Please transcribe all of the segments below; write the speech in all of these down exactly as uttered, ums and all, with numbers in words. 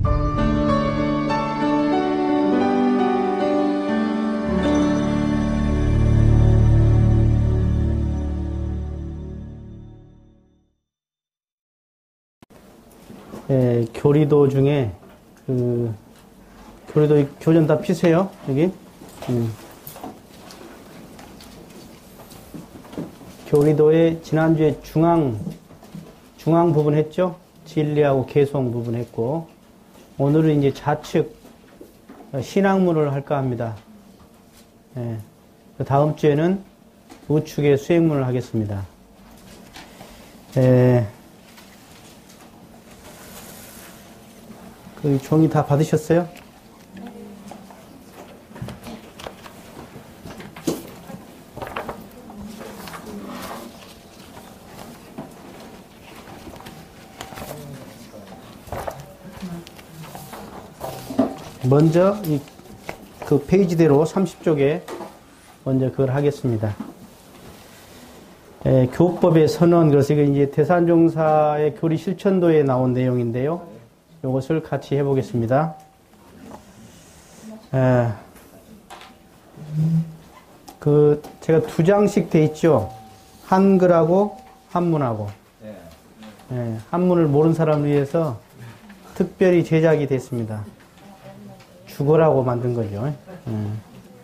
예, 교리도 중에, 그, 교리도 교전 다 피세요, 여기. 음. 교리도의 지난주에 중앙, 중앙 부분 했죠? 진리하고 개송 부분 했고, 오늘은 이제 좌측, 신학문을 할까 합니다. 예. 다음 주에는 우측의 수행문을 하겠습니다. 예. 그 종이 다 받으셨어요? 먼저 이 그 페이지대로 삼십 쪽에 먼저 그걸 하겠습니다. 에, 교법의 선언, 그래서 이게 이제 대산종사의 교리 실천도에 나온 내용인데요. 이것을 같이 해보겠습니다. 에, 그 제가 두 장씩 돼 있죠. 한글하고 한문하고. 에, 한문을 모르는 사람을 위해서 특별히 제작이 됐습니다. 죽어라고 만든 거죠. 음.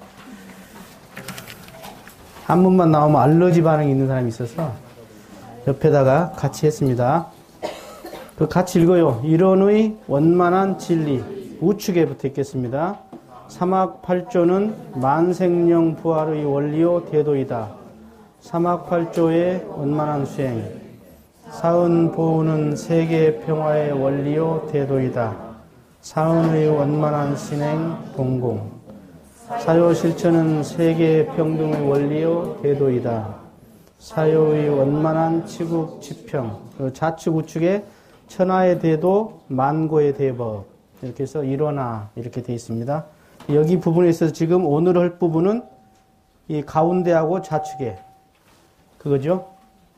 한문만 나오면 알러지 반응이 있는 사람이 있어서 옆에다가 같이 했습니다. 그 같이 읽어요. 일원의 원만한 진리. 우측에 붙어 있겠습니다. 삼학팔조는 만생령 부활의 원리요 대도이다. 삼학팔조의 원만한 수행. 사은보우는 세계 평화의 원리요 대도이다. 사은의 원만한 신행 동공. 사요실천은 세계 평등의 원리요 대도이다. 사요의 원만한 치국 지평. 좌측 우측에 천하의 대도 만고의 대법. 이렇게 해서 일원화 이렇게 되어 있습니다. 여기 부분에 있어서 지금 오늘 할 부분은 이 가운데하고 좌측에 그거죠.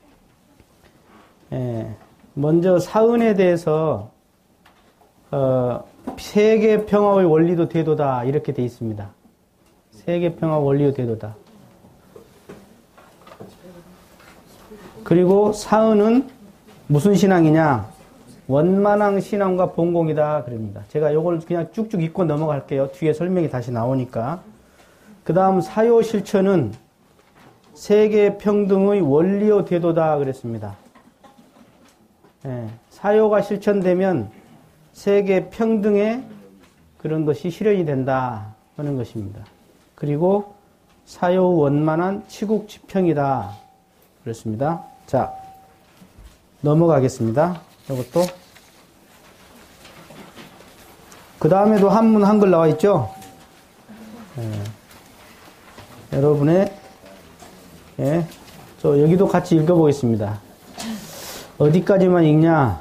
예, 먼저 사은에 대해서 어, 세계 평화의 원리도 대도다 이렇게 되어 있습니다. 세계 평화 원리도 대도다. 그리고 사은은 무슨 신앙이냐? 원만한 신앙과 본공이다 그럽니다. 제가 이걸 그냥 쭉쭉 읽고 넘어갈게요. 뒤에 설명이 다시 나오니까. 그 다음 사요 실천은 세계 평등의 원리요 대도다 그랬습니다. 예, 사요가 실천되면 세계 평등의 그런 것이 실현이 된다 하는 것입니다. 그리고 사요 원만한 치국 지평이다 그렇습니다. 자, 넘어가겠습니다. 이것도 그 다음에도 한문 한글 나와 있죠. 예, 여러분의 예, 저 여기도 같이 읽어보겠습니다. 어디까지만 읽냐?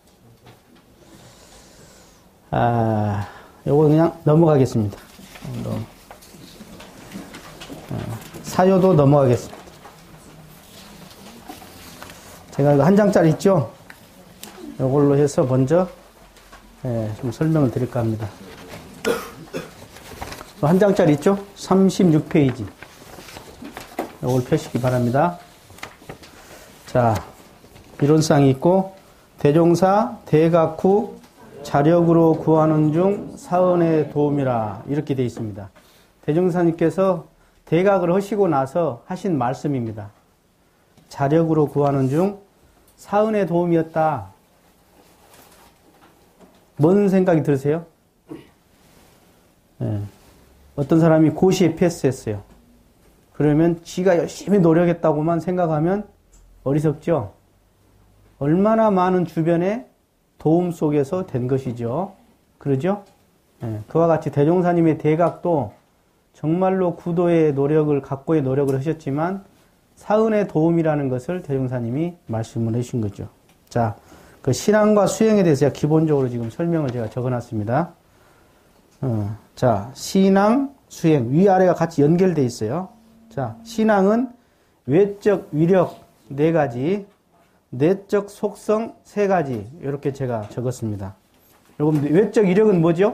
아, 요거 그냥 넘어가겠습니다. 사요도 넘어가겠습니다. 제가 이거 한 장짜리 있죠? 이걸로 해서 먼저 예, 좀 설명을 드릴까 합니다. 한 장짜리 있죠? 삼십육 페이지. 이걸 펴시기 바랍니다. 자, 이론상이 있고 대종사 대각 후 자력으로 구하는 중 사은의 도움이라 이렇게 되어 있습니다. 대종사님께서 대각을 하시고 나서 하신 말씀입니다. 자력으로 구하는 중 사은의 도움이었다. 뭔 생각이 드세요? 네. 어떤 사람이 고시에 패스했어요. 그러면 지가 열심히 노력했다고만 생각하면 어리석죠? 얼마나 많은 주변에 도움 속에서 된 것이죠. 그러죠? 네. 그와 같이 대종사님의 대각도 정말로 구도의 노력을, 각고의 노력을 하셨지만 사은의 도움이라는 것을 대종사님이 말씀을 해주신 거죠. 자, 그 신앙과 수행에 대해서 제가 기본적으로 지금 설명을 제가 적어놨습니다. 어, 자, 신앙, 수행, 위아래가 같이 연결되어 있어요. 자, 신앙은 외적 위력 네 가지, 내적 속성 세 가지, 이렇게 제가 적었습니다. 여러분, 외적 이력은 뭐죠?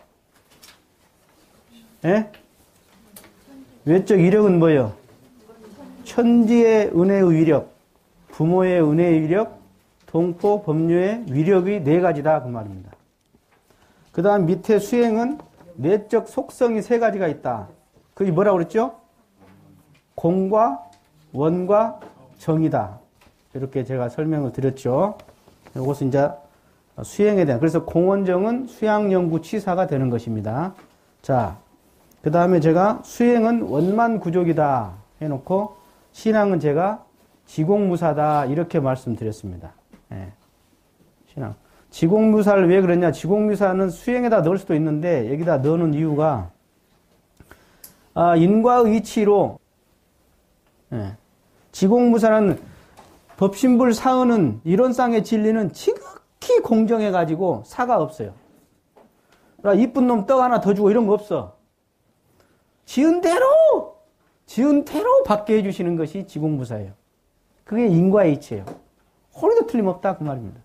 예? 외적 이력은 뭐예요? 천지의 은혜의 위력, 부모의 은혜의 위력, 동포, 법류의 위력이 네 가지다. 그 말입니다. 그 다음 밑에 수행은 내적 속성이 세 가지가 있다. 그게 뭐라고 그랬죠? 공과 원과 정이다. 이렇게 제가 설명을 드렸죠. 이것은 이제 수행에 대한, 그래서 공원정은 수양연구 치사가 되는 것입니다. 자, 그 다음에 제가 수행은 원만구족이다 해놓고 신앙은 제가 지공무사다 이렇게 말씀드렸습니다. 예. 신앙. 지공무사를 왜 그랬냐? 지공무사는 수행에다 넣을 수도 있는데 여기다 넣는 이유가 아, 인과의치로 예. 지공무사는 법신불 사은은 이론상의 진리는 지극히 공정해가지고 사가 없어요. 그러니까 이쁜 놈 떡 하나 더 주고 이런 거 없어. 지은 대로 지은 대로 받게 해주시는 것이 지공무사예요. 그게 인과의치예요. 허리도 틀림없다 그 말입니다.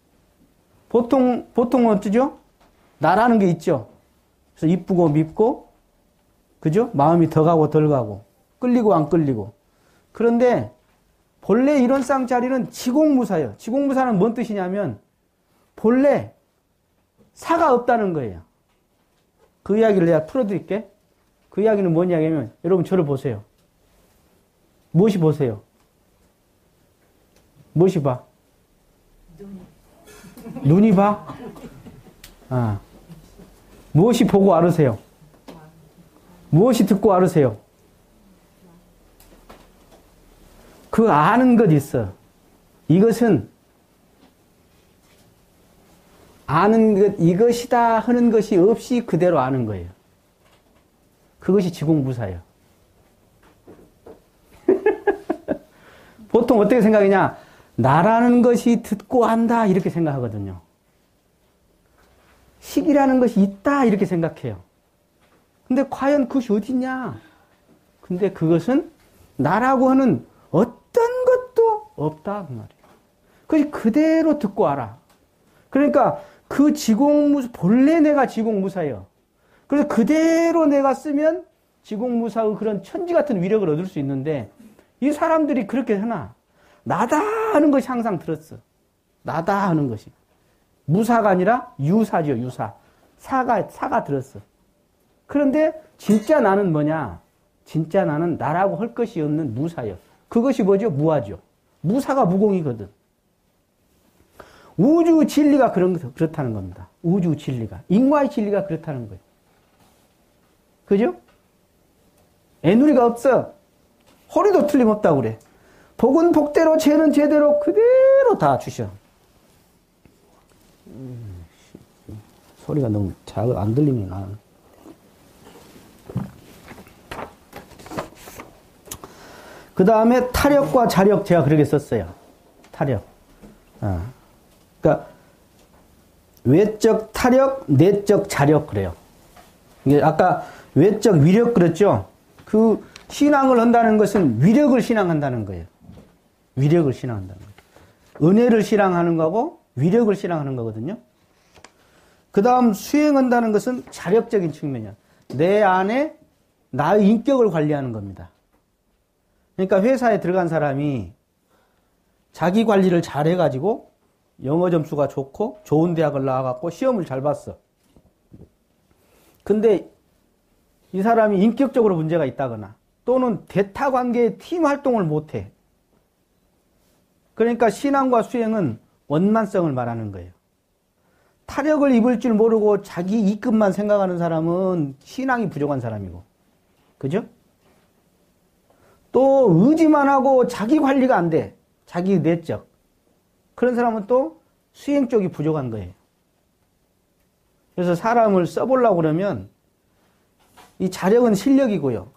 보통 보통은 어쩌죠? 나라는 게 있죠. 그래서 이쁘고 밉고 그죠? 마음이 더 가고 덜 가고 끌리고 안 끌리고. 그런데 본래 이론상 자리는 지공무사예요. 지공무사는 뭔 뜻이냐면 본래 사가 없다는 거예요. 그 이야기를 내가 풀어드릴게. 그 이야기는 뭔 이야기냐면 여러분 저를 보세요. 무엇이 보세요? 무엇이 봐? 눈이 봐? 아. 무엇이 보고 알으세요? 무엇이 듣고 알으세요? 그 아는 것 있어. 이것은 아는 것, 이것이다 하는 것이 없이 그대로 아는 거예요. 그것이 지공무사예요. 보통 어떻게 생각하냐? 나라는 것이 듣고 안다 이렇게 생각하거든요. 식이라는 것이 있다 이렇게 생각해요. 근데 과연 그것이 어디냐? 근데 그것은 나라고 하는 어떤 것도 없다 그 말이에요. 그것이 그대로 듣고 알아. 그러니까 그 지공무사, 본래 내가 지공무사예요. 그래서 그대로 내가 쓰면 지공무사의 그런 천지 같은 위력을 얻을 수 있는데 이 사람들이 그렇게 하나? 나다 하는 것이 항상 들었어. 나다 하는 것이. 무사가 아니라 유사죠, 유사. 사가, 사가 들었어. 그런데 진짜 나는 뭐냐? 진짜 나는 나라고 할 것이 없는 무사예요. 그것이 뭐죠? 무아죠. 무사가 무공이거든. 우주 진리가 그런, 그렇다는 겁니다. 우주 진리가. 인과의 진리가 그렇다는 거예요. 그죠? 애누리가 없어. 허리도 틀림없다고 그래. 복은 복대로, 죄는 죄대로 그대로 다 주셔. 음, 소리가 너무 잘 안 들리면 나는. 그 다음에 타력과 자력 제가 그렇게 썼어요. 타력. 어. 그러니까 외적 타력, 내적 자력 그래요. 이게 아까 외적 위력 그랬죠. 그 신앙을 한다는 것은 위력을 신앙한다는 거예요. 위력을 신앙한다는 거예요. 은혜를 신앙하는 거고 위력을 신앙하는 거거든요. 그 다음 수행한다는 것은 자력적인 측면이야. 내 안에 나의 인격을 관리하는 겁니다. 그러니까 회사에 들어간 사람이 자기 관리를 잘 해가지고 영어 점수가 좋고 좋은 대학을 나와갖고 시험을 잘 봤어. 근데 이 사람이 인격적으로 문제가 있다거나 또는 대타 관계의 팀 활동을 못해. 그러니까 신앙과 수행은 원만성을 말하는 거예요. 타력을 입을 줄 모르고 자기 이끝만 생각하는 사람은 신앙이 부족한 사람이고. 그죠? 또 의지만 하고 자기 관리가 안 돼. 자기 내적. 그런 사람은 또 수행 쪽이 부족한 거예요. 그래서 사람을 써보려고 그러면 이 자력은 실력이고요.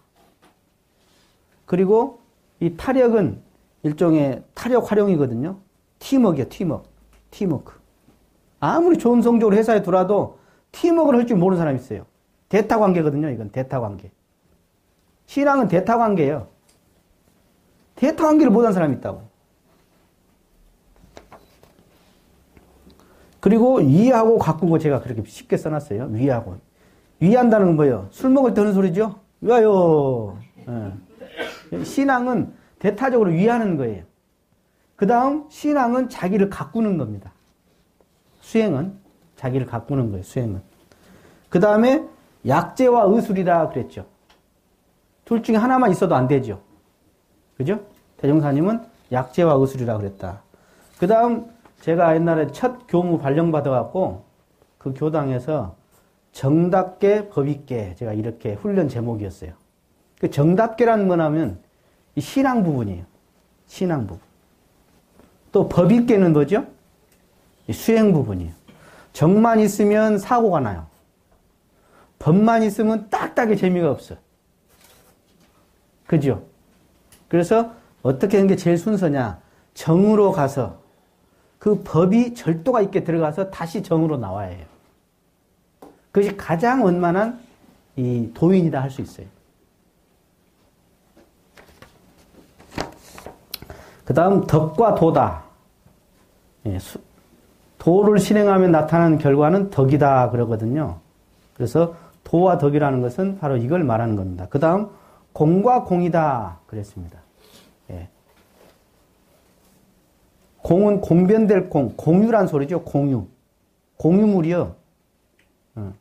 그리고 이 타력은 일종의 타력 활용이거든요. 팀워크요, 팀워크. 팀워크. 아무리 좋은 성적으로 회사에 들어와도 팀워크를 할 줄 모르는 사람이 있어요. 대타 관계거든요, 이건 대타 관계. 신앙은 대타 관계예요. 대타 관계를 못한 사람이 있다고. 그리고 위하고 가꾸고 제가 그렇게 쉽게 써놨어요. 위하고. 위한다는 건 뭐예요? 술 먹을 때 하는 소리죠? 위하여. 예. 신앙은 대타적으로 위하는 거예요. 그 다음 신앙은 자기를 가꾸는 겁니다. 수행은 자기를 가꾸는 거예요. 수행은. 그 다음에 약재와 의술이라 그랬죠. 둘 중에 하나만 있어도 안 되죠. 그죠? 대종사님은 약재와 의술이라 그랬다. 그 다음 제가 옛날에 첫 교무 발령받아갖고 그 교당에서 정답게 법있게 제가 이렇게 훈련 제목이었어요. 그 정답게란 뭐냐면 이 신앙 부분이에요. 신앙 부분. 또 법있게는 뭐죠? 이 수행 부분이에요. 정만 있으면 사고가 나요. 법만 있으면 딱딱이 재미가 없어. 그죠? 그래서 어떻게 하는 게 제일 순서냐? 정으로 가서 그 법이 절도가 있게 들어가서 다시 정으로 나와야 해요. 그것이 가장 원만한 이 도인이다 할 수 있어요. 그 다음 덕과 도다. 예, 수, 도를 실행하면 나타나는 결과는 덕이다 그러거든요. 그래서 도와 덕이라는 것은 바로 이걸 말하는 겁니다. 그 다음 공과 공이다 그랬습니다. 예. 공은 공변될 공, 공유란 소리죠. 공유. 공유물이요. 어.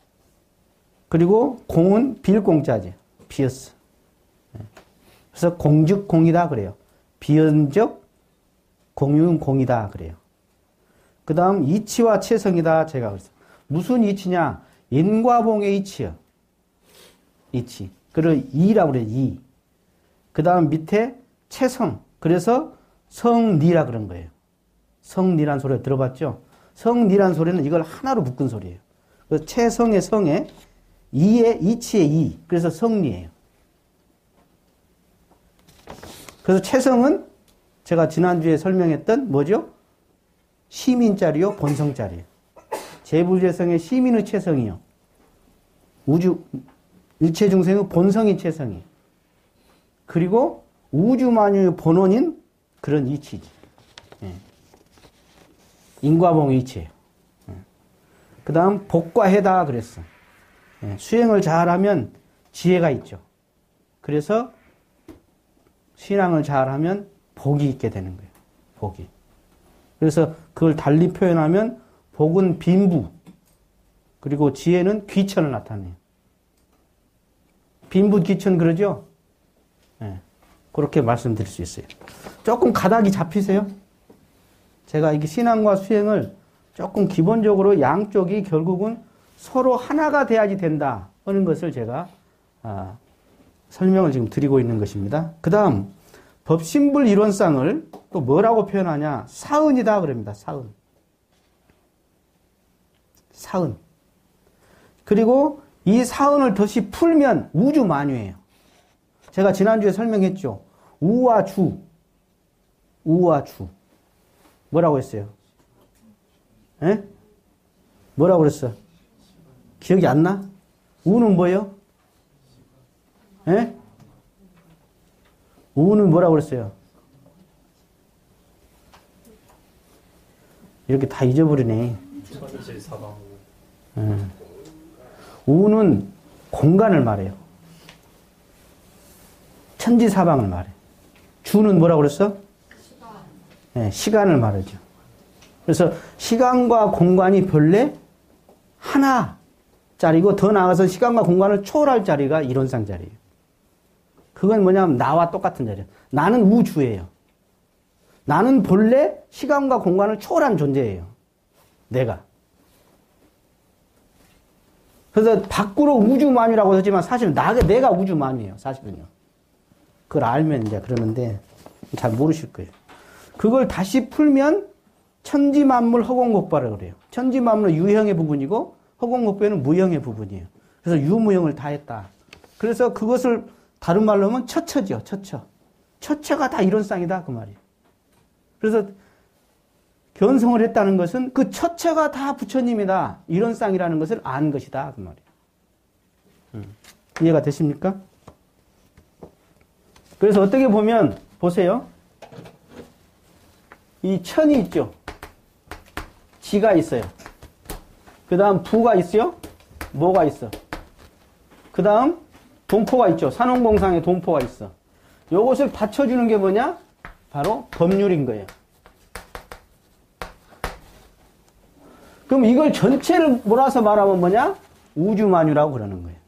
그리고 공은 빌 공자죠. 비었어. 예. 그래서 공즉 공이다 그래요. 비언적 공유는 공이다 그래요. 그 다음 이치와 체성이다 제가 그랬어요. 무슨 이치냐? 인과봉의 이치요. 이치. 그리고 이라고 그래요. 이. 그 다음 밑에 체성. 그래서 성리라 그런 거예요. 성리란 소리 들어봤죠? 성리란 소리는 이걸 하나로 묶은 소리예요. 그래서 체성의 성에 이의 이치의 이. 그래서 성리예요. 그래서 체성은 제가 지난주에 설명했던 뭐죠? 시민자리요, 본성자리요. 재불재성의 시민의 체성이요. 우주, 일체 중생의 본성인 체성이. 그리고 우주만유의 본원인 그런 이치지. 예. 인과봉 이치예요. 예. 그 다음 복과 해다 그랬어. 예. 수행을 잘하면 지혜가 있죠. 그래서 신앙을 잘하면 복이 있게 되는 거예요. 복이. 그래서 그걸 달리 표현하면 복은 빈부, 그리고 지혜는 귀천을 나타내요. 빈부, 귀천 그러죠? 네. 그렇게 말씀드릴 수 있어요. 조금 가닥이 잡히세요? 제가 이게 신앙과 수행을 조금 기본적으로 양쪽이 결국은 서로 하나가 돼야지 된다 하는 것을 제가 아, 설명을 지금 드리고 있는 것입니다. 그 다음 법신불 이론상을 또 뭐라고 표현하냐? 사은이다 그럽니다. 사은. 사은. 그리고 이 사은을 다시 풀면 우주만유예요. 제가 지난주에 설명했죠. 우와 주. 우와 주. 뭐라고 했어요? 에? 뭐라고 그랬어? 기억이 안 나? 우는 뭐예요? 에? 우는 뭐라고 그랬어요? 이렇게 다 잊어버리네. 음. 우는 공간을 말해요. 천지사방을 말해. 주는 뭐라고 그랬어? 시간. 네, 시간을 말하죠. 그래서 시간과 공간이 본래 하나짜리고 더 나아가서 시간과 공간을 초월할 자리가 이론상 자리예요. 그건 뭐냐면 나와 똑같은 자리예요. 나는 우주예요. 나는 본래 시간과 공간을 초월한 존재예요. 내가. 그래서 밖으로 우주만유라고 하지만 사실 나, 내가 우주만유예요. 사실은요. 그걸 알면 이제 그러는데 잘 모르실 거예요. 그걸 다시 풀면 천지만물 허공곡바라고 그래요. 천지만물은 유형의 부분이고 허공곡배는 무형의 부분이에요. 그래서 유무형을 다 했다. 그래서 그것을 다른 말로 하면 처처죠. 처처. 처처가 다 이론상이다. 그 말이에요. 그래서 견성을 했다는 것은 그 처처가 다 부처님이다. 이론상이라는 것을 안 것이다. 그 말이에요. 음. 이해가 되십니까? 그래서 어떻게 보면 보세요. 이 천이 있죠. 지가 있어요. 그 다음 부가 있어요. 뭐가 있어. 그 다음 동포가 있죠. 산업공상에 동포가 있어. 요것을 받쳐주는 게 뭐냐? 바로 법률인 거예요. 그럼 이걸 전체를 몰아서 말하면 뭐냐? 우주만유라고 그러는 거예요.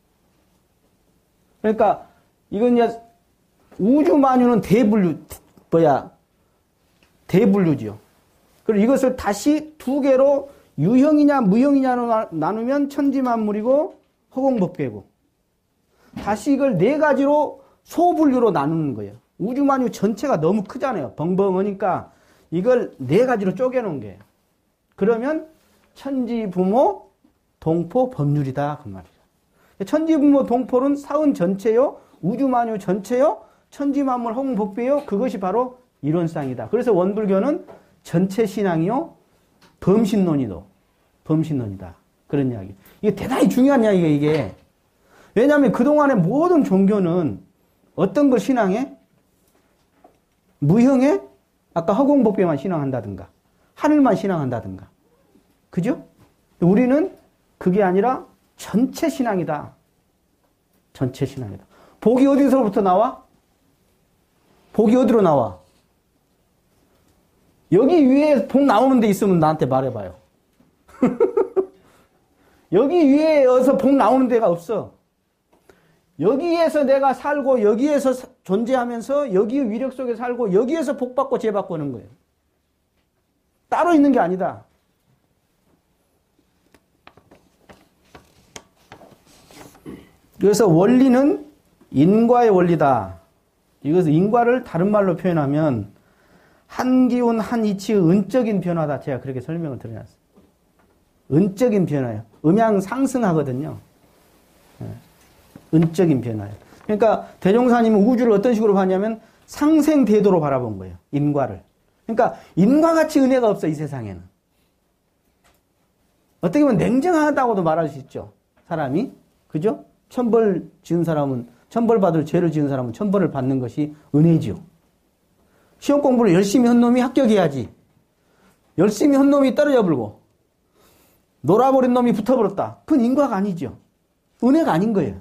그러니까 이건 이제 우주만유는 대분류, 뭐야? 대분류지요. 그리고 이것을 다시 두 개로 유형이냐 무형이냐로 나누면 천지만물이고 허공법계고, 다시 이걸 네 가지로 소분류로 나누는 거예요. 우주만유 전체가 너무 크잖아요. 벙벙하니까 이걸 네 가지로 쪼개놓은 거예요. 그러면 천지부모 동포 법률이다 그 말이죠. 천지부모 동포는 사은 전체요, 우주만유 전체요, 천지만물 허공법계요, 그것이 바로 이론상이다. 그래서 원불교는 전체 신앙이요, 범신론이도 범신론이다. 그런 이야기. 이게 대단히 중요한 이야기가 이게. 왜냐하면 그동안의 모든 종교는 어떤 걸 신앙해? 무형에 아까 허공법계만 신앙한다든가 하늘만 신앙한다든가. 그죠? 우리는 그게 아니라 전체 신앙이다. 전체 신앙이다. 복이 어디서부터 나와? 복이 어디로 나와? 여기 위에 복 나오는 데 있으면 나한테 말해봐요. 여기 위에서 복 나오는 데가 없어. 여기에서 내가 살고 여기에서 존재하면서 여기의 위력 속에 살고 여기에서 복 받고 죄 받고 하는 거예요. 따로 있는 게 아니다. 그래서 원리는 인과의 원리다. 이것은 인과를 다른 말로 표현하면 한 기운 한 이치의 은적인 변화다. 제가 그렇게 설명을 드려놨어요. 은적인 변화예요. 음양 상승하거든요. 은적인 변화예요. 그러니까 대종사님은 우주를 어떤 식으로 봤냐면 상생대도로 바라본 거예요. 인과를. 그러니까 인과같이 은혜가 없어 이 세상에는. 어떻게 보면 냉정하다고도 말할 수 있죠. 사람이. 그죠? 천벌 지은 사람은 천벌 받을 죄를 지은 사람은 천벌을 받는 것이 은혜지요. 시험 공부를 열심히 한 놈이 합격해야지. 열심히 한 놈이 떨어져 불고 놀아버린 놈이 붙어버렸다. 그건 인과가 아니죠. 은혜가 아닌 거예요.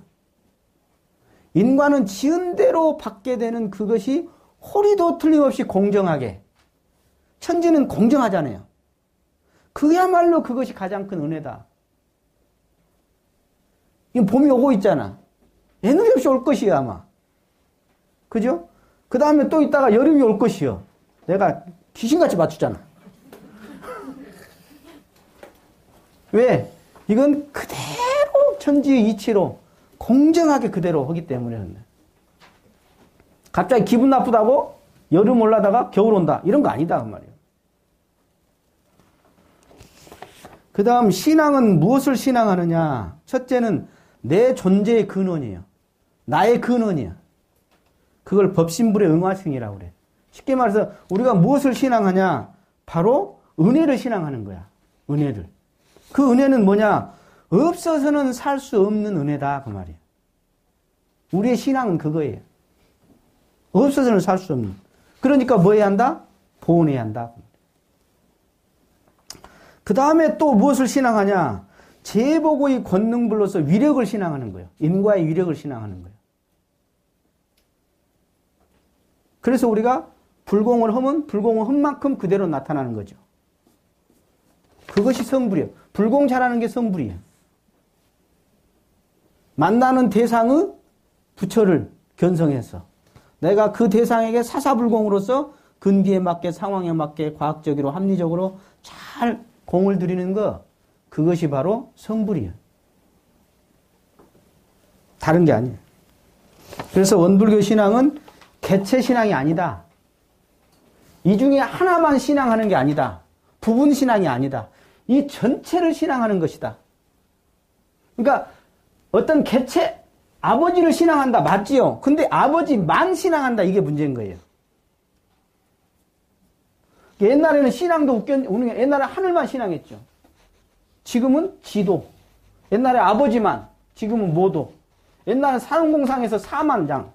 인과는 지은 대로 받게 되는 그것이 호리도 틀림없이 공정하게. 천지는 공정하잖아요. 그야말로 그것이 가장 큰 은혜다. 이건 봄이 오고 있잖아. 애누리 없이 올 것이야 아마. 그죠? 그 다음에 또 있다가 여름이 올 것이요. 내가 귀신같이 맞추잖아. 왜? 이건 그대로 천지의 이치로 공정하게 그대로 하기 때문에 그런다. 갑자기 기분 나쁘다고 여름 올라다가 겨울 온다. 이런 거 아니다 그 말이에요. 그 다음 신앙은 무엇을 신앙하느냐. 첫째는 내 존재의 근원이에요. 나의 근원이에요. 그걸 법신불의 응화승이라고 그래. 쉽게 말해서 우리가 무엇을 신앙하냐? 바로 은혜를 신앙하는 거야. 은혜를. 그 은혜는 뭐냐? 없어서는 살 수 없는 은혜다 그 말이에요. 우리의 신앙은 그거예요. 없어서는 살 수 없는. 그러니까 뭐 해야 한다? 보온해야 한다. 그 다음에 또 무엇을 신앙하냐? 제복의 권능불로서 위력을 신앙하는 거예요. 인과의 위력을 신앙하는 거예요. 그래서 우리가 불공을 하면 불공을 한 만큼 그대로 나타나는 거죠. 그것이 성불이에요. 불공 잘하는 게 성불이에요. 만나는 대상의 부처를 견성해서 내가 그 대상에게 사사불공으로서 근기에 맞게 상황에 맞게 과학적으로 합리적으로 잘 공을 들이는 거, 그것이 바로 성불이에요. 다른 게 아니에요. 그래서 원불교 신앙은 개체 신앙이 아니다. 이 중에 하나만 신앙하는 게 아니다. 부분 신앙이 아니다. 이 전체를 신앙하는 것이다. 그러니까 어떤 개체, 아버지를 신앙한다. 맞지요? 근데 아버지만 신앙한다. 이게 문제인 거예요. 옛날에는 신앙도 웃겼, 옛날에 하늘만 신앙했죠. 지금은 지도. 옛날에 아버지만, 지금은 모도. 옛날에 산업공상에서 사만장.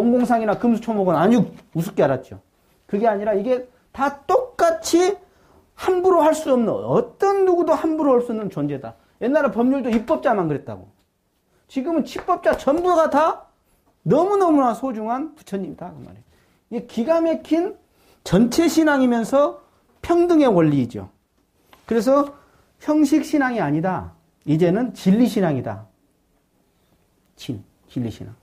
농공상이나 금수초목은 아주 우습게 알았죠. 그게 아니라 이게 다 똑같이 함부로 할 수 없는, 어떤 누구도 함부로 할 수 없는 존재다. 옛날에 법률도 입법자만 그랬다고. 지금은 집법자 전부가 다 너무너무나 소중한 부처님이다. 그 말이에요. 이게 기가 막힌 전체 신앙이면서 평등의 원리이죠. 그래서 형식 신앙이 아니다. 이제는 진리 신앙이다. 진, 진리 신앙.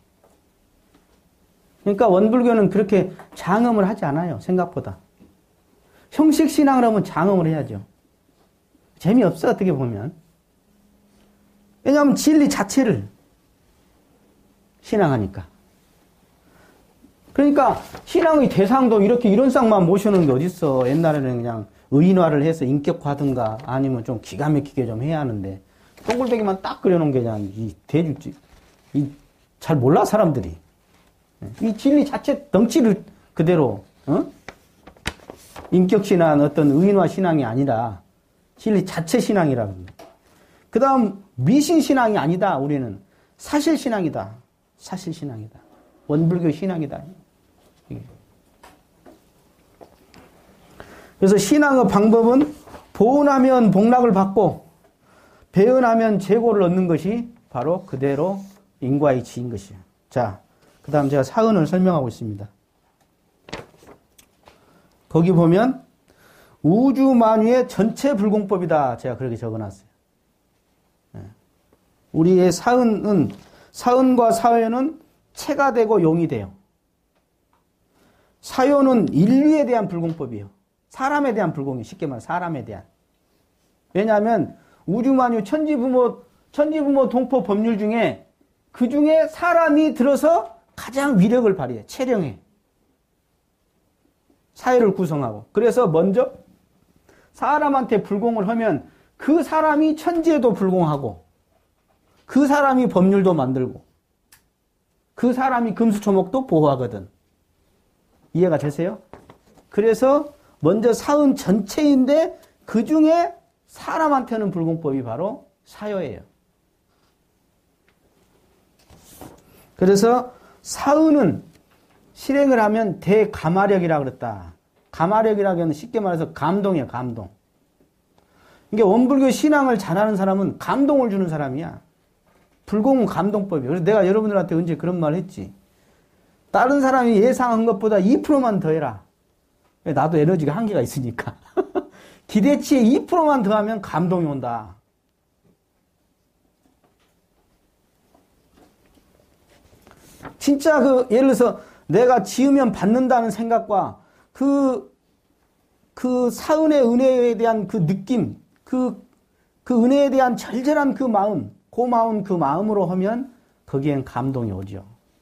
그러니까 원불교는 그렇게 장엄을 하지 않아요. 생각보다. 형식 신앙을 하면 장엄을 해야죠. 재미없어, 어떻게 보면. 왜냐하면 진리 자체를 신앙하니까. 그러니까 신앙의 대상도 이렇게 이런 쌍만 모시는 게 어딨어. 옛날에는 그냥 의인화를 해서 인격화든가 아니면 좀 기가 막히게 좀 해야 하는데 동글대기만 딱 그려놓은 게 그냥 이 대주지. 이 잘 몰라 사람들이. 이 진리 자체 덩치를 그대로 어? 인격신앙 어떤 의인화 신앙이 아니라 진리 자체 신앙이라고 합니다. 그 다음 미신신앙이 아니다. 우리는 사실신앙이다. 사실신앙이다. 원불교 신앙이다. 그래서 신앙의 방법은 보은하면 복락을 받고 배은하면 재고를 얻는 것이 바로 그대로 인과이치인 것이에요. 자, 그 다음 제가 사은을 설명하고 있습니다. 거기 보면 우주만유의 전체 불공법이다. 제가 그렇게 적어놨어요. 우리의 사은은 사은과 사회는 체가 되고 용이 돼요. 사요는 인류에 대한 불공법이에요. 사람에 대한 불공이 쉽게 말해 사람에 대한. 왜냐하면 우주만유 천지부모 천지부모 동포 법률 중에 그 중에 사람이 들어서 가장 위력을 발휘해. 체령해. 사회를 구성하고. 그래서 먼저 사람한테 불공을 하면 그 사람이 천지에도 불공하고 그 사람이 법률도 만들고 그 사람이 금수초목도 보호하거든. 이해가 되세요? 그래서 먼저 사은 전체인데 그 중에 사람한테는 불공법이 바로 사요예요. 그래서 사은은 실행을 하면 대감화력이라고 그랬다. 감화력이라고 하면 쉽게 말해서 감동이에요. 감동. 이게 원불교 신앙을 잘하는 사람은 감동을 주는 사람이야. 불공은 감동법이에요. 그래서 내가 여러분들한테 언제 그런 말 했지. 다른 사람이 예상한 것보다 이 퍼센트만 더 해라. 나도 에너지가 한계가 있으니까. 기대치에 이 퍼센트만 더하면 감동이 온다. 진짜 그 예를 들어서 내가 지으면 받는다는 생각과 그, 그 사은의 은혜에 대한 그 느낌, 그, 그 은혜에 대한 절절한 그 마음, 고마운 그 마음으로 하면 거기엔 감동이 오죠.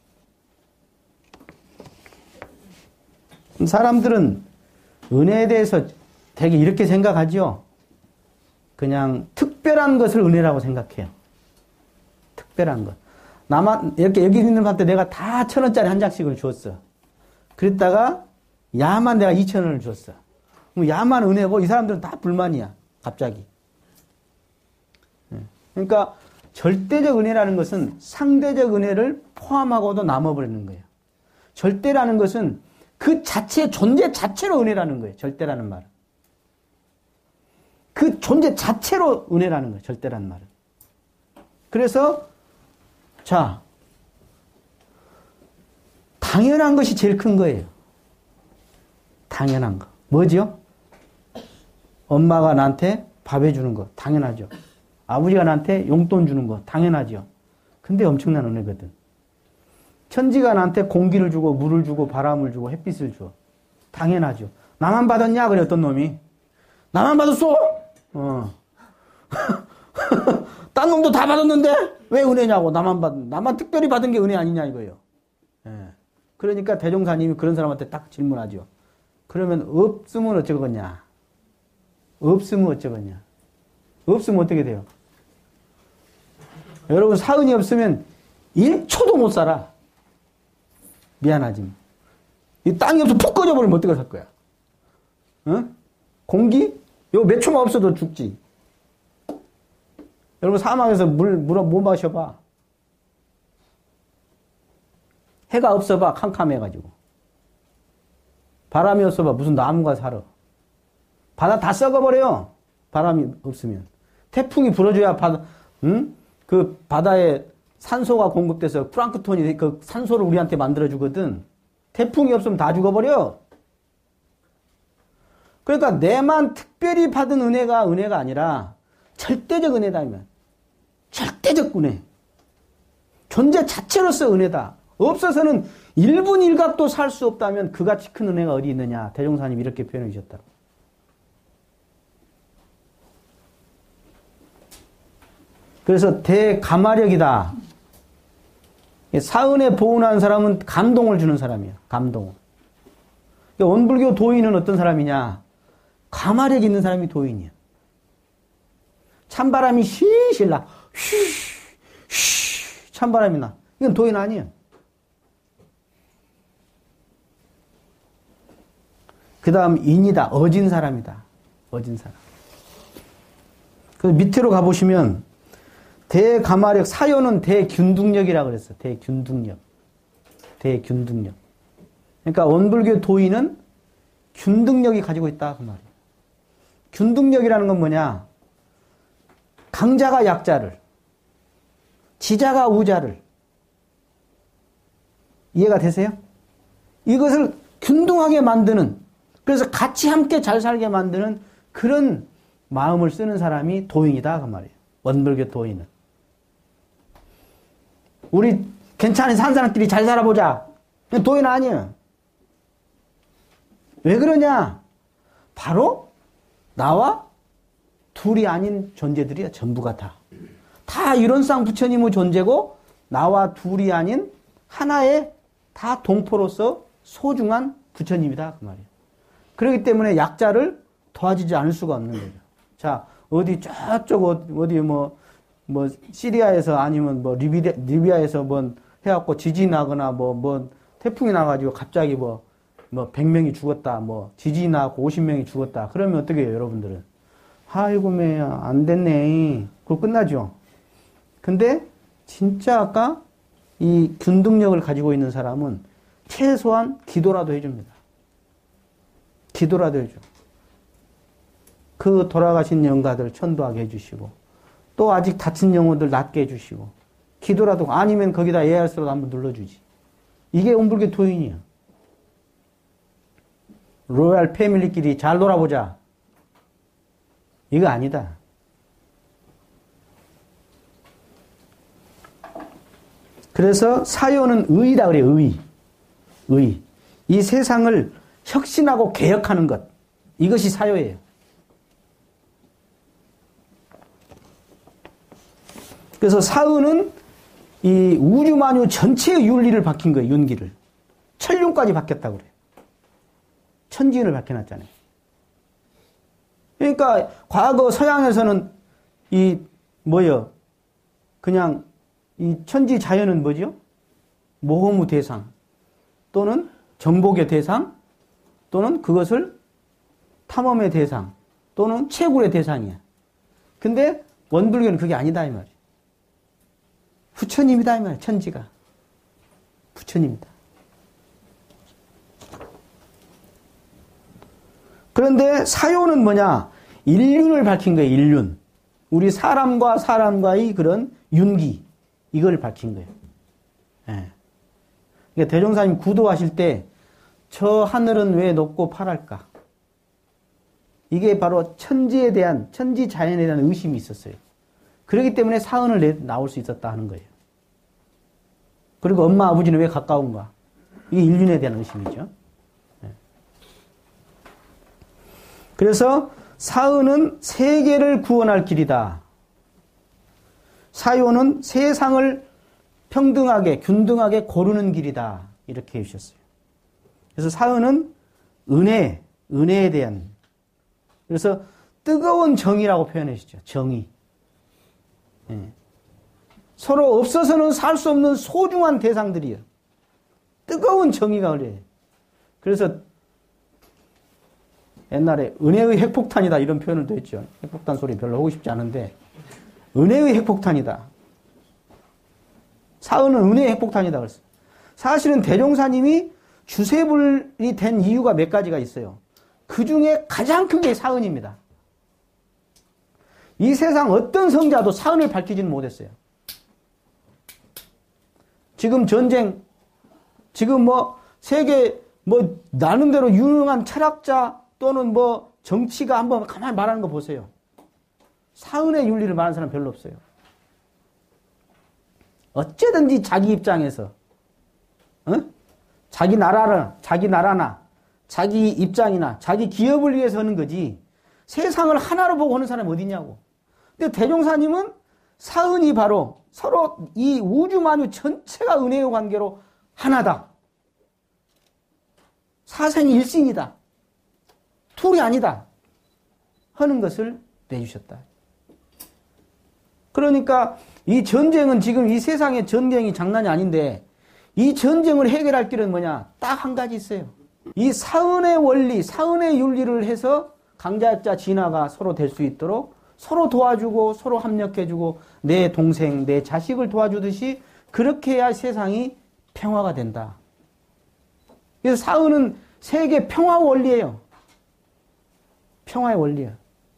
사람들은 은혜에 대해서 되게 이렇게 생각하죠. 그냥 특별한 것을 은혜라고 생각해요. 특별한 것. 나만, 이렇게 여기 있는 분한테 내가 다 천 원짜리 한 장씩을 줬어. 그랬다가 야만 내가 이천 원을 줬어. 그럼 야만 은혜고 이 사람들은 다 불만이야. 갑자기. 그러니까 절대적 은혜라는 것은 상대적 은혜를 포함하고도 남아버리는 거예요. 절대라는 것은 그 자체, 존재 자체로 은혜라는 거예요. 절대라는 말은. 그 존재 자체로 은혜라는 거예요. 절대라는 말은. 그래서 자, 당연한 것이 제일 큰 거예요. 당연한 거. 뭐죠? 엄마가 나한테 밥 해주는 거. 당연하죠. 아버지가 나한테 용돈 주는 거. 당연하죠. 근데 엄청난 은혜거든. 천지가 나한테 공기를 주고 물을 주고 바람을 주고 햇빛을 줘. 당연하죠. 나만 받았냐? 그래 어떤 놈이. 나만 받았어? 어. 딴 놈도 다 받았는데 왜 은혜냐고. 나만 받, 나만 특별히 받은 게 은혜 아니냐 이거예요. 예. 그러니까 대종사님이 그런 사람한테 딱 질문하죠. 그러면 없으면 어쩌겠냐? 없으면 어쩌겠냐? 없으면 어떻게 돼요? 여러분 사은이 없으면 일 초도 못 살아. 미안하지. 이 땅이 없어 푹 꺼져버리면 어떻게 살 거야? 어? 공기? 요 몇 초만 없어도 죽지. 여러분 사막에서 물, 물, 못 마셔봐. 해가 없어봐. 캄캄해가지고. 바람이 없어봐. 무슨 나무가 살아. 바다 다 썩어버려요. 바람이 없으면. 태풍이 불어줘야 바다, 응? 그 바다에 산소가 공급돼서 플랑크톤이 그 산소를 우리한테 만들어주거든. 태풍이 없으면 다 죽어버려. 그러니까 내만 특별히 받은 은혜가 은혜가 아니라 절대적 은혜다. 이면 절대적 은혜. 존재 자체로서 은혜다. 없어서는 일 분 일 각도 살 수 없다면 그같이 큰 은혜가 어디 있느냐. 대종사님 이렇게 표현해 주셨다. 그래서 대감화력이다. 사은에 보은한 사람은 감동을 주는 사람이야. 감동을. 원불교 도인은 어떤 사람이냐. 감화력 있는 사람이 도인이야. 찬바람이 실실 나. 휘, 휘, 찬바람이 나. 이건 도인 아니에요. 그 다음 인이다. 어진 사람이다. 어진 사람. 그 밑으로 가보시면 대감화력, 사요는 대균등력이라고 그랬어. 대균등력. 대균등력. 그러니까 원불교 도인은 균등력이 가지고 있다. 그 말이에요. 균등력이라는 건 뭐냐? 강자가 약자를, 지자가 우자를. 이해가 되세요? 이것을 균등하게 만드는, 그래서 같이 함께 잘 살게 만드는 그런 마음을 쓰는 사람이 도인이다. 그 말이에요. 원불교 도인은. 우리 괜찮은 산 사람끼리 잘 살아보자. 도인 아니에요. 왜 그러냐? 바로 나와 둘이 아닌 존재들이야. 전부가 다. 다 이론상 부처님의 존재고 나와 둘이 아닌 하나의 다 동포로서 소중한 부처님이다. 그 말이에요. 그렇기 때문에 약자를 도와주지 않을 수가 없는 거죠. 자, 어디 저쪽 어디 뭐 뭐 시리아에서 아니면 뭐 리비, 리비아에서 뭐 해갖고 지진이 나거나 뭐 뭐 태풍이 나가지고 갑자기 뭐 뭐 백 명이 죽었다, 뭐 지진이 나고 오십 명이 죽었다. 그러면 어떻게 해요, 여러분들은? 아이고 매야 안 됐네. 그거 끝나죠. 근데 진짜 아까 이 균등력을 가지고 있는 사람은 최소한 기도라도 해줍니다. 기도라도 해줘. 그 돌아가신 영가들 천도하게 해주시고 또 아직 다친 영혼들 낫게 해주시고 기도라도 아니면 거기다 에이알스라도 한번 눌러주지. 이게 원불교 도인이야. 로얄 패밀리끼리 잘 놀아보자. 이거 아니다. 그래서 사요는 의다 그래요. 의. 의. 이 세상을 혁신하고 개혁하는 것. 이것이 사요예요. 그래서 사은은 이 우주만유 전체의 윤리를 바뀐 거예요. 윤기를. 천륜까지 바뀌었다고 그래요. 천지윤을 바뀌어놨잖아요. 그러니까 과거 서양에서는 이 뭐요? 그냥 이 천지 자연은 뭐죠? 모험의 대상 또는 정복의 대상 또는 그것을 탐험의 대상 또는 채굴의 대상이야. 근데 원불교는 그게 아니다 이 말이야. 부처님이다 이 말이야. 천지가 부처님이다. 그런데 사요는 뭐냐? 일륜을 밝힌 거예요. 일륜. 우리 사람과 사람과의 그런 윤기 이걸 밝힌 거예요. 예. 그러니까 대종사님 구도하실 때 저 하늘은 왜 높고 파랄까? 이게 바로 천지에 대한 천지 자연에 대한 의심이 있었어요. 그렇기 때문에 사은을 내, 나올 수 있었다 하는 거예요. 그리고 엄마 아버지는 왜 가까운가? 이게 인륜에 대한 의심이죠. 네. 그래서 사은은 세계를 구원할 길이다. 사요는 세상을 평등하게 균등하게 고르는 길이다. 이렇게 해주셨어요. 그래서 사은은 은혜, 은혜에 대한 그래서 뜨거운 정의라고 표현하시죠. 정의. 네. 서로 없어서는 살 수 없는 소중한 대상들이에요. 뜨거운 정의가 그래. 그래서 옛날에 은혜의 핵폭탄이다 이런 표현을 또 했죠. 핵폭탄 소리 별로 하고 싶지 않은데 은혜의 핵폭탄이다. 사은은 은혜의 핵폭탄이다 그랬어요. 사실은 대종사님이 주세불이 된 이유가 몇 가지가 있어요. 그 중에 가장 큰 게 사은입니다. 이 세상 어떤 성자도 사은을 밝히지는 못했어요. 지금 전쟁, 지금 뭐 세계 뭐 나름대로 유능한 철학자 또는 뭐 정치가 한번 가만히 말하는 거 보세요. 사은의 윤리를 말하는 사람 별로 없어요. 어쩌든지 자기 입장에서, 어? 자기 나라를, 자기 나라나, 자기 입장이나, 자기 기업을 위해서 하는 거지, 세상을 하나로 보고 하는 사람이 어디냐고. 근데 대종사님은 사은이 바로 서로 이 우주만유 전체가 은혜의 관계로 하나다. 사생이 일신이다. 둘이 아니다. 하는 것을 내주셨다. 그러니까 이 전쟁은 지금 이 세상의 전쟁이 장난이 아닌데 이 전쟁을 해결할 길은 뭐냐? 딱 한 가지 있어요. 이 사은의 원리, 사은의 윤리를 해서 강자약자 진화가 서로 될 수 있도록 서로 도와주고 서로 합력해주고 내 동생, 내 자식을 도와주듯이 그렇게 해야 세상이 평화가 된다. 그래서 사은은 세계 평화 원리예요. 평화의 원리야.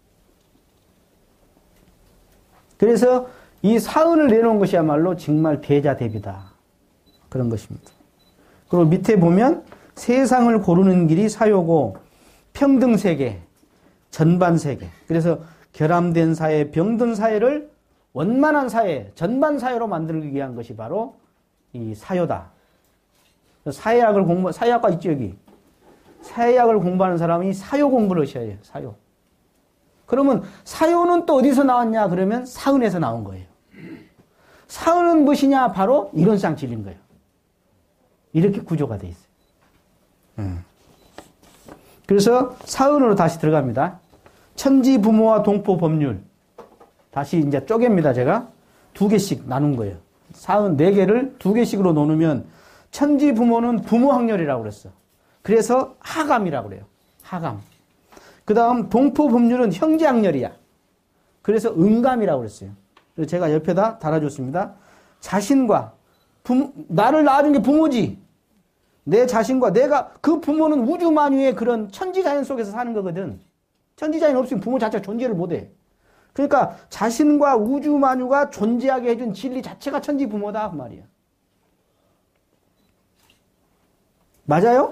그래서 이 사은을 내놓은 것이야말로 정말 대자대비다. 그런 것입니다. 그리고 밑에 보면 세상을 고르는 길이 사요고 평등세계, 전반세계. 그래서 결함된 사회, 병든 사회를 원만한 사회, 전반사회로 만들기 위한 것이 바로 이 사요다. 사회학을 공부, 사회학과 있죠, 여기. 사회학을 공부하는 사람이 사요 공부를 하셔야 해요, 사요. 그러면 사요는 또 어디서 나왔냐? 그러면 사은에서 나온 거예요. 사은은 무엇이냐? 바로 이론상 진리인 거예요. 이렇게 구조가 되어 있어요. 음. 그래서 사은으로 다시 들어갑니다. 천지 부모와 동포 법률. 다시 이제 쪼갭니다, 제가. 두 개씩 나눈 거예요. 사은 네 개를 두 개씩으로 나누면 천지 부모는 부모 학렬이라고 그랬어. 그래서 하감이라고 그래요. 하감. 그 다음 동포 법률은 형제 학렬이야. 그래서 은감이라고 그랬어요. 그래서 제가 옆에다 달아줬습니다. 자신과 부모, 나를 낳아준 게 부모지. 내 자신과 내가 그 부모는 우주 만유의 그런 천지자연 속에서 사는 거거든. 천지자연 없으면 부모 자체가 존재를 못해. 그러니까 자신과 우주 만유가 존재하게 해준 진리 자체가 천지 부모다 그 말이야. 맞아요?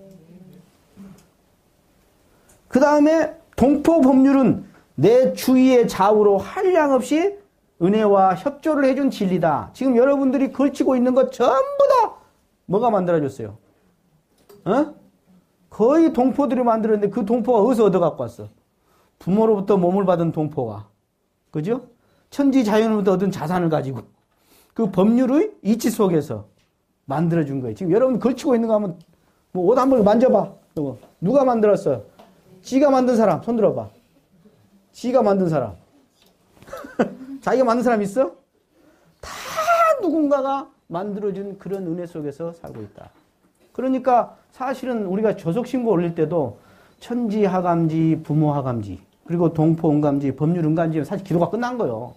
그 다음에 동포 법률은 내 주위의 좌우로 한량없이 은혜와 협조를 해준 진리다. 지금 여러분들이 걸치고 있는 것 전부 다 뭐가 만들어줬어요? 어? 거의 동포들이 만들었는데 그 동포가 어디서 얻어갖고 왔어? 부모로부터 몸을 받은 동포가. 그죠? 천지 자연으로부터 얻은 자산을 가지고 그 법률의 이치 속에서 만들어준 거예요. 지금 여러분 걸치고 있는 거 하면 뭐 옷 한번 만져봐. 누가 만들었어? 지가 만든 사람 손 들어봐. 지가 만든 사람. 자기가 만든 사람 있어? 다 누군가가 만들어준 그런 은혜 속에서 살고 있다. 그러니까 사실은 우리가 조속신고 올릴 때도 천지 하감지, 부모 하감지, 그리고 동포 은감지, 법률 은감지 사실 기도가 끝난 거예요.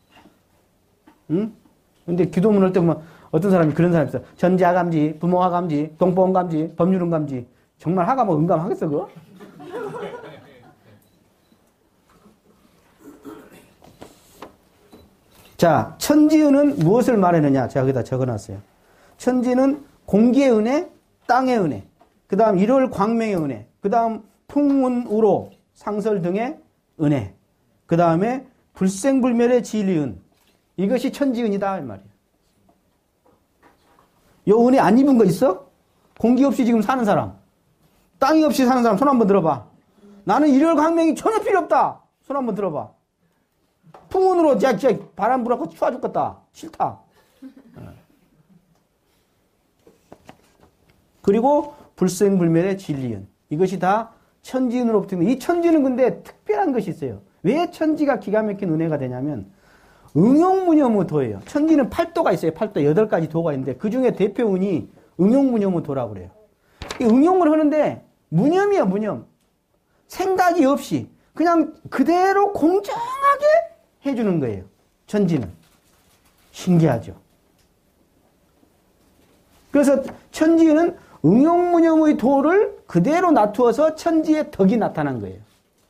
응? 근데 기도문 할 때 보면 어떤 사람이 그런 사람이 있어. 천지 하감지, 부모 하감지, 동포 은감지, 법률 은감지. 정말 하감하고 은감 하겠어, 그거? 자, 천지은은 무엇을 말하느냐? 제가 여기다 적어놨어요. 천지는 공기의 은혜, 땅의 은혜, 그 다음 일월 광명의 은혜, 그 다음 풍운, 우로, 상설 등의 은혜, 그 다음에 불생불멸의 진리은. 이것이 천지은이다 이 말이에요. 요 은혜 안 입은 거 있어? 공기 없이 지금 사는 사람, 땅이 없이 사는 사람 손 한번 들어봐. 나는 일월 광명이 전혀 필요 없다. 손 한번 들어봐. 풍운으로 야, 야, 바람 불어갖고 추워 죽겠다. 싫다. 그리고 불생불멸의 진리은. 이것이 다 천지은으로부터. 이 천지는 근데 특별한 것이 있어요. 왜 천지가 기가 막힌 은혜가 되냐면 응용무념의 도예요. 천지는 팔도가 있어요. 팔도 여덟 가지 도가 있는데 그 중에 대표운이 응용무념의 도라고 그래요. 이 응용을 하는데 무념이야, 무념. 생각이 없이 그냥 그대로 공정하게 해주는 거예요. 천지는. 신기하죠. 그래서 천지는 응용무념의 도를 그대로 놔두어서 천지의 덕이 나타난 거예요.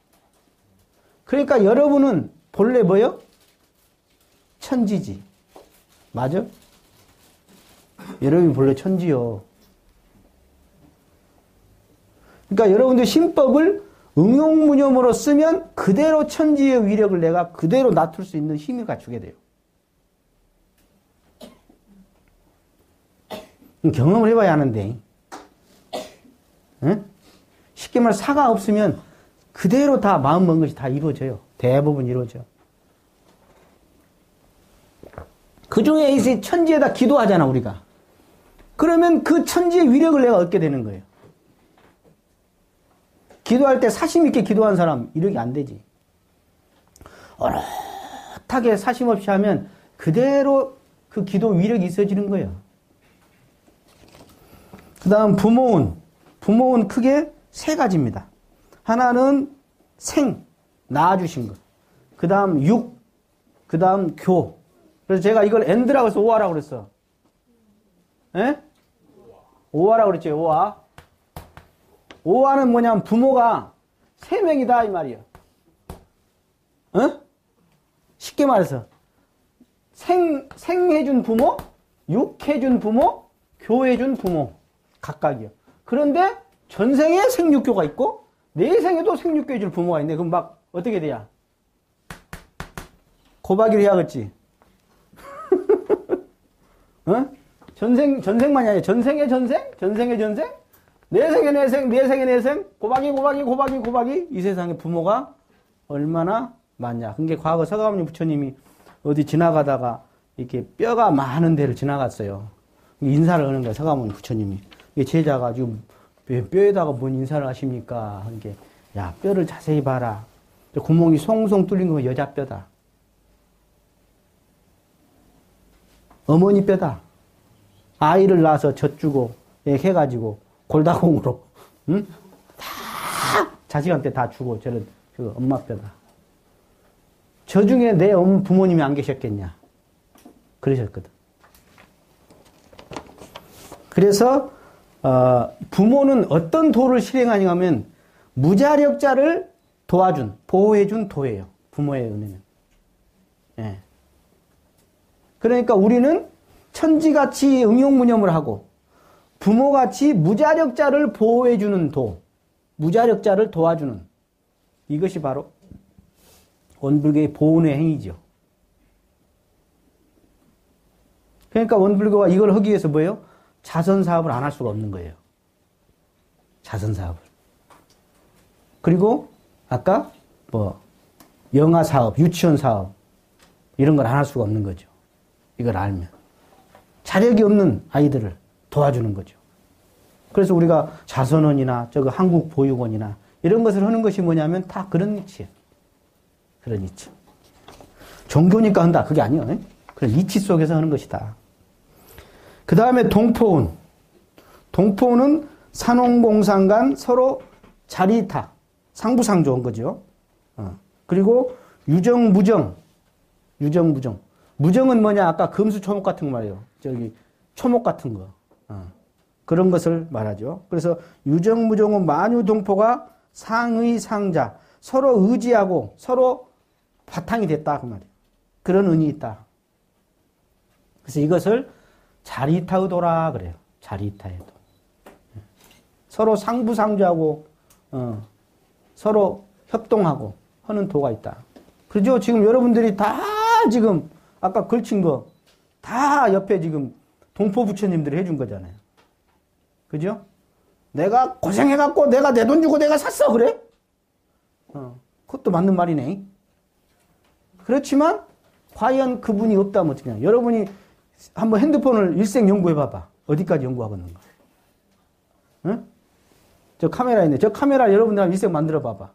그러니까 여러분은 본래 뭐요? 천지지. 맞아? 여러분이 본래 천지요. 그러니까 여러분들 신법을 응용무념으로 쓰면 그대로 천지의 위력을 내가 그대로 놔둘 수 있는 힘을 갖추게 돼요. 경험을 해봐야 하는데, 응? 쉽게 말해 사가 없으면 그대로 다 마음 먹은 것이 다 이루어져요. 대부분 이루어져. 그 중에 이제 천지에다 기도하잖아, 우리가. 그러면 그 천지의 위력을 내가 얻게 되는 거예요. 기도할 때 사심 있게 기도한 사람 이력이 안 되지. 어긋하게 사심 없이 하면 그대로 그 기도 위력이 있어지는 거예요. 그 다음 부모운. 부모운 크게 세 가지입니다. 하나는 생, 낳아주신 것. 그 다음 육, 그 다음 교. 그래서 제가 이걸 엔드라고 해서 오화라고 그랬어. 예? 오화라고 그랬죠, 오화. 오화는 뭐냐면 부모가 세 명이다, 이 말이에요. 어? 쉽게 말해서. 생, 생해준 부모, 육해준 부모, 교해준 부모. 각각이요. 그런데 전생에 생육교가 있고, 내생에도 생육교 해줄 부모가 있네. 그럼 막, 어떻게 돼야? 고박이를 해야겠지. 어? 전생, 전생만이 아니라 전생의 전생? 전생의 전생? 내생의 내생, 내생의 내생? 고박이, 고박이, 고박이, 고박이? 이 세상에 부모가 얼마나 많냐. 그게 과거 서가모니 부처님이 어디 지나가다가 이렇게 뼈가 많은 데를 지나갔어요. 인사를 하는 거야, 서가모니 부처님이. 제자가 지금 뼈에다가 뭔 인사를 하십니까? 한 게, 야, 뼈를 자세히 봐라. 구멍이 송송 뚫린 거 여자 뼈다. 어머니 뼈다. 아이를 낳아서 젖주고, 해가지고, 골다공으로, 응? 다, 자식한테 다 주고, 저런, 그 엄마 뼈다. 저 중에 내 엄, 부모님이 안 계셨겠냐. 그러셨거든. 그래서, 어, 부모는 어떤 도를 실행하냐 하면, 무자력자를 도와준, 보호해준 도예요. 부모의 은혜는. 예. 그러니까 우리는 천지같이 응용무념을 하고 부모같이 무자력자를 보호해주는 도, 무자력자를 도와주는 이것이 바로 원불교의 보온의 행위죠. 그러니까 원불교가 이걸 하기 위해서 뭐예요? 자선사업을 안 할 수가 없는 거예요. 자선사업을. 그리고 아까 뭐 영아사업, 유치원사업 이런 걸 안 할 수가 없는 거죠. 이걸 알면. 자력이 없는 아이들을 도와주는 거죠. 그래서 우리가 자선원이나 저거 한국보육원이나 이런 것을 하는 것이 뭐냐면 다 그런 이치예요. 그런 이치. 종교니까 한다. 그게 아니에요. 그런 이치 속에서 하는 것이다. 그 다음에 동포운. 동포운은 산홍공상 간 서로 자리타, 상부상조한 거죠. 어. 그리고 유정, 무정. 유정, 무정. 무정은 뭐냐? 아까 금수초목 같은 거 말이에요. 저기 초목 같은 거. 어. 그런 것을 말하죠. 그래서 유정, 무정은 만유동포가 상의, 상자. 서로 의지하고 서로 바탕이 됐다. 그 말이에요. 그런 은이 있다. 그래서 이것을 자리타의도라 그래요. 자리타의도. 서로 상부상조하고 어. 서로 협동하고 하는 도가 있다. 그죠? 지금 여러분들이 다 지금 아까 걸친 거 다 옆에 지금 동포 부처님들이 해준 거잖아요. 그죠? 내가 고생해갖고 내가 내 돈 주고 내가 샀어 그래? 어, 그것도 맞는 말이네. 그렇지만 과연 그분이 없다면 어떻게 하냐. 여러분이 한번 핸드폰을 일생 연구해봐봐. 어디까지 연구하겠는가. 응? 저 카메라 있네. 저 카메라 여러분들 한번 일생 만들어봐봐.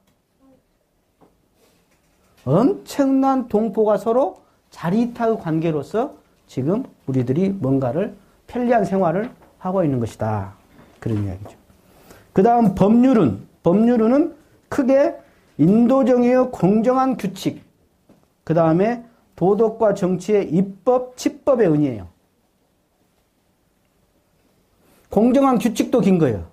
엄청난 동포가 서로 자리타의 관계로서 지금 우리들이 뭔가를 편리한 생활을 하고 있는 것이다. 그런 이야기죠. 그 다음 법률은, 법률은 크게 인도정의의 공정한 규칙, 그 다음에 도덕과 정치의 입법, 치법의 은이에요. 공정한 규칙도 긴 거예요.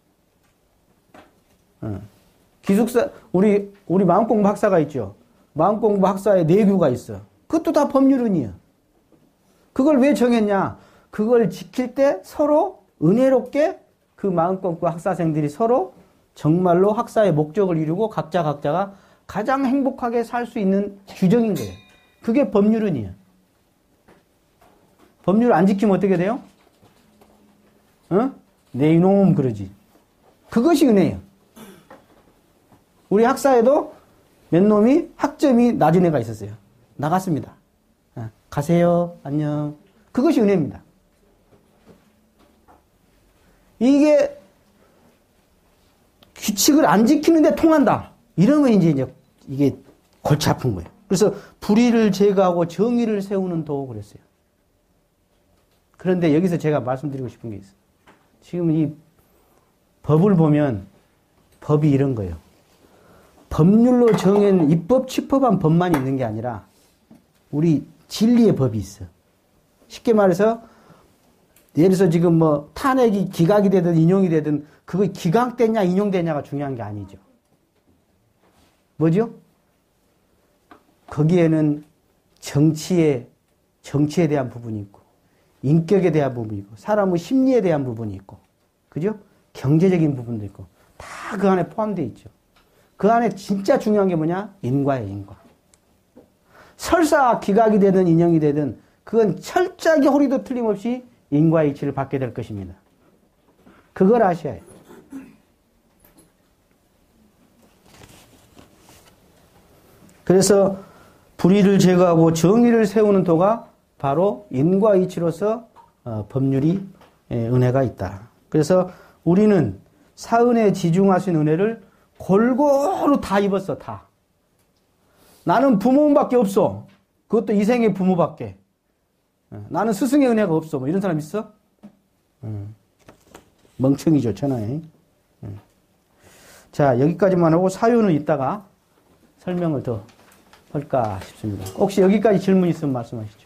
어. 기숙사, 우리, 우리 마음공부 학사가 있죠. 마음공부 학사에 내규가 있어. 그것도 다 법률은이야. 그걸 왜 정했냐? 그걸 지킬 때 서로 은혜롭게 그 마음공부 학사생들이 서로 정말로 학사의 목적을 이루고 각자 각자가 가장 행복하게 살 수 있는 규정인 거예요. 그게 법률은이에요. 법률 안 지키면 어떻게 돼요? 어? 내 이놈 그러지. 그것이 은혜예요. 우리 학사에도 몇 놈이 학점이 낮은 애가 있었어요. 나갔습니다. 어, 가세요. 안녕. 그것이 은혜입니다. 이게 규칙을 안 지키는데 통한다. 이러면 이제, 이제 이게 골치 아픈 거예요. 그래서 불의를 제거하고 정의를 세우는 도 그랬어요. 그런데 여기서 제가 말씀드리고 싶은 게 있어요. 지금 이 법을 보면 법이 이런 거예요. 법률로 정한 입법, 취법한 법만 있는 게 아니라 우리 진리의 법이 있어. 쉽게 말해서 예를 들어서 지금 뭐 탄핵이 기각이 되든 인용이 되든 그거 기각되냐 인용되냐가 중요한 게 아니죠. 뭐죠? 거기에는 정치에, 정치에 대한 부분이 있고 인격에 대한 부분이 있고 사람의 심리에 대한 부분이 있고 그죠? 경제적인 부분도 있고 다 그 안에 포함되어 있죠. 그 안에 진짜 중요한 게 뭐냐? 인과예요, 인과. 설사 기각이 되든 인용이 되든 그건 철저하게 허리도 틀림없이 인과의 이치를 받게 될 것입니다. 그걸 아셔야 해요. 그래서 불의를 제거하고 정의를 세우는 도가 바로 인과 이치로서 어, 법률이 예, 은혜가 있다. 그래서 우리는 사은에 지중하신 은혜를 골고루 다 입었어, 다. 나는 부모밖에 없어. 그것도 이생의 부모밖에. 나는 스승의 은혜가 없어. 뭐 이런 사람 있어? 음. 멍청이죠, 천하에. 음. 자, 여기까지만 하고 사유는 이따가 설명을 더 할까 싶습니다. 혹시 여기까지 질문 있으면 말씀하시죠.